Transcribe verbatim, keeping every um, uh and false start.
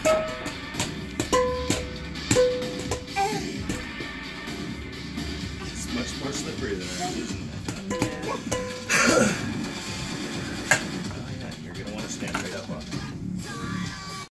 It's much more slippery than ours, isn't it?